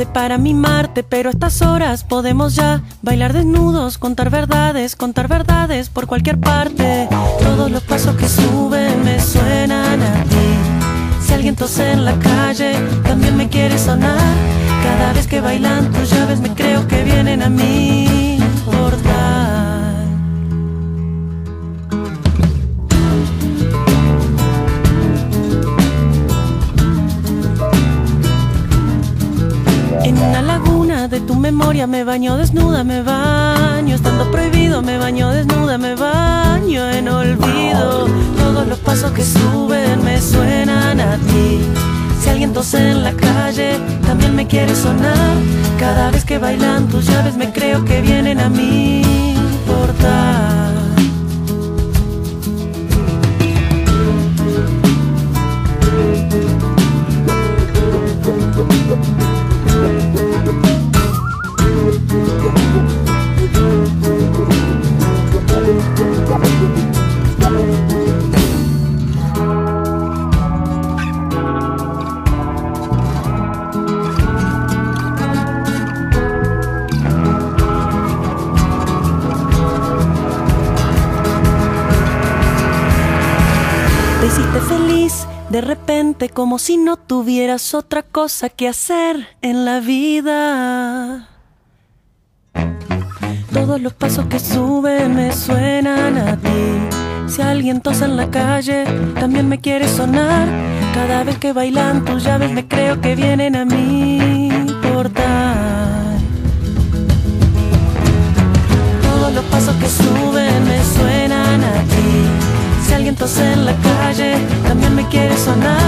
para mimarte, pero a estas horas podemos ya bailar desnudos, contar verdades por cualquier parte. Todos los pasos que suben me suenan a ti. Si alguien tose en la calle, también me quiere sonar. Cada vez que bailan tus llaves me creo que vienen a mí por dar. En una laguna de tu memoria me baño desnuda, me baño estando prohibido, me baño desnuda, me baño en olvido. Todos los pasos que suben me suenan a ti. Si alguien tose en la calle, también me quiere sonar. Cada vez que bailan tus llaves me creo que vienen a mí por dar. Te hiciste feliz de repente como si no tuvieras otra cosa que hacer en la vida. Todos los pasos que suben me suenan a ti. Si alguien tose en la calle, también me quiere sonar. Cada vez que bailan tus llaves me creo que vienen a mí por dar. Todos los pasos que suben me suenan a ti. Si alguien tose en la calle, también me quiere sonar.